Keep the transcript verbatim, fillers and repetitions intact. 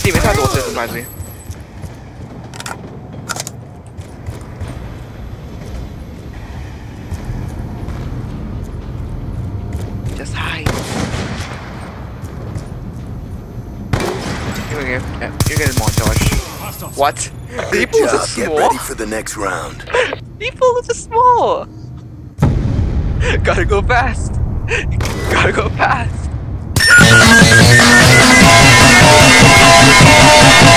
地没太多，这reminds me. Just hide. You're gonna get, you're getting montage. What? Good People are job. Get ready small. for the next round. People are small. Gotta go fast. Gotta go fast.